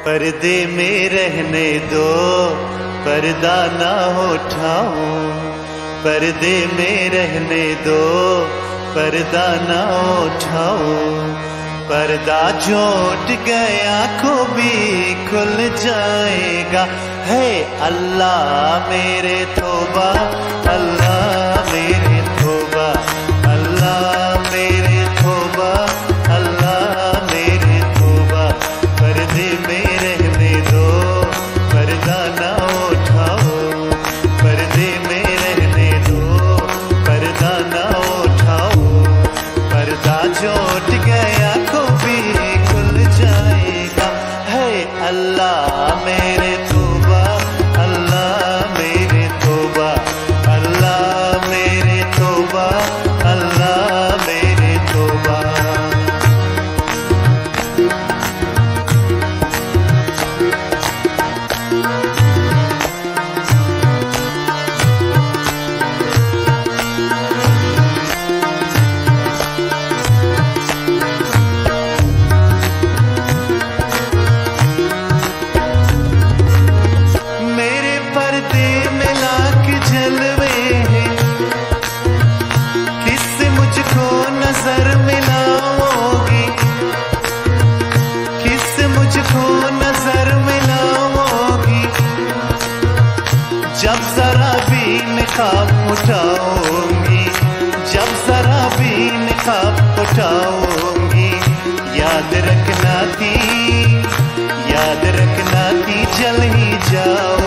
पर्दे में रहने दो, पर्दा ना उठाओ। पर्दे में रहने दो, पर्दा ना उठाओ। पर्दा जो उठ गया आँखों भी खुल जाएगा। है अल्लाह मेरे तौबा, अल्लाह मेरे तौबा, अल्लाह मेरे तौबा, अल्लाह मेरे तौबा। पर्दे में रहने दो, पर्दा ना उठाओ। पर्दे में रहने दो, पर्दा ना उठाओ। पर्दा जो उठ गया आँखों भी खुल जाएगा। है अल्लाह मेरे तौबा, अल्लाह मेरे तौबा, अल्लाह मेरे तौबा, अल्लाह मेरे तौबा। जब जरा भी निकाब उठाऊंगी, जब जरा भी निकाब उठाऊंगी। याद रखना थी, याद रखना थी, जल ही जाओ।